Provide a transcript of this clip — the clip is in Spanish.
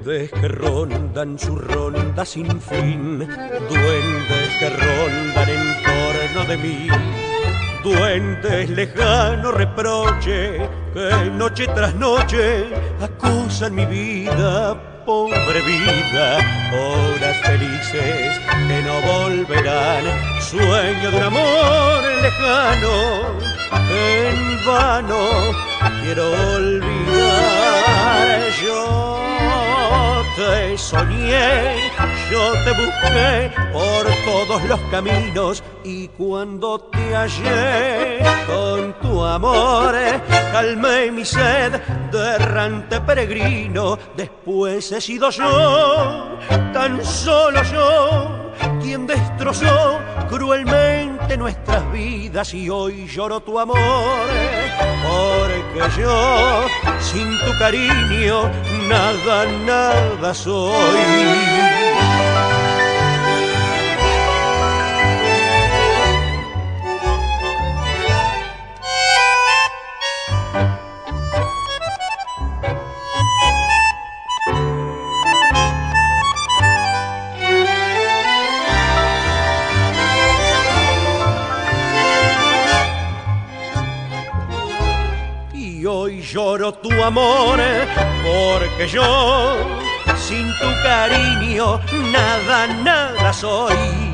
Duendes que rondan su ronda sin fin, duendes que rondan en torno de mí, duendes lejanos reproche que noche tras noche acusan mi vida, pobre vida. Horas felices que no volverán, sueño de un amor lejano que en vano quiero olvidar. Yo te soñé, yo te busqué por todos los caminos y cuando te hallé con tu amor calmé mi sed de errante peregrino. Después he sido yo, tan solo yo, quien destrozó cruelmente nuestras vidas y hoy lloro tu amor, porque yo sin tu cariño nada, nada soy. Y hoy lloro tu amor, porque yo sin tu cariño nada, nada soy.